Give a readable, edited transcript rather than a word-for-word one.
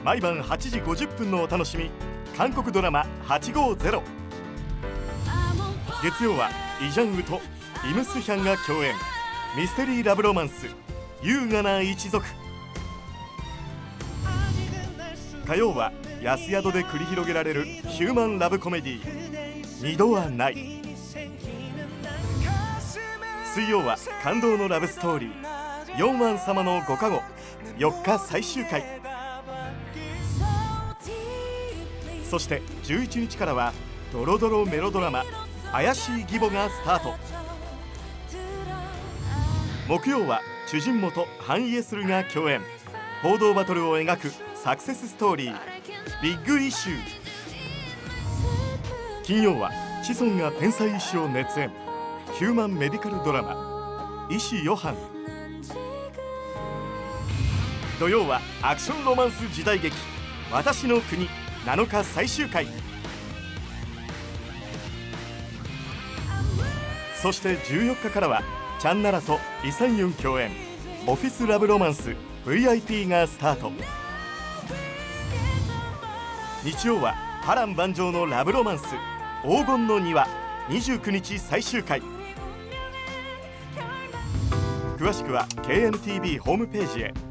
毎晩8時50分のお楽しみ、韓国ドラマ850。月曜はイ・ジャンウとイム・スヒャンが共演、ミステリーラブロマンス優雅な一族。火曜は安宿で繰り広げられるヒューマンラブコメディ二度はない。水曜は感動のラブストーリー4万様の5か後4日最終回。そして11日からはドロドロメロドラマ怪しい義母がスタート。木曜はチュジンモとハン・イエスルが共演、報道バトルを描くサクセスストーリービッグイシュー。金曜はチソンが天才医師を熱演、ヒューマンメディカルドラマ医師ヨハン。土曜はアクションロマンス時代劇私の国7日最終回。そして14日からはチャンナラとイ・サンユン共演、オフィスラブロマンス VIP がスタート。日曜は波乱万丈のラブロマンス黄金の庭29日最終回。詳しくは KNTV ホームページへ。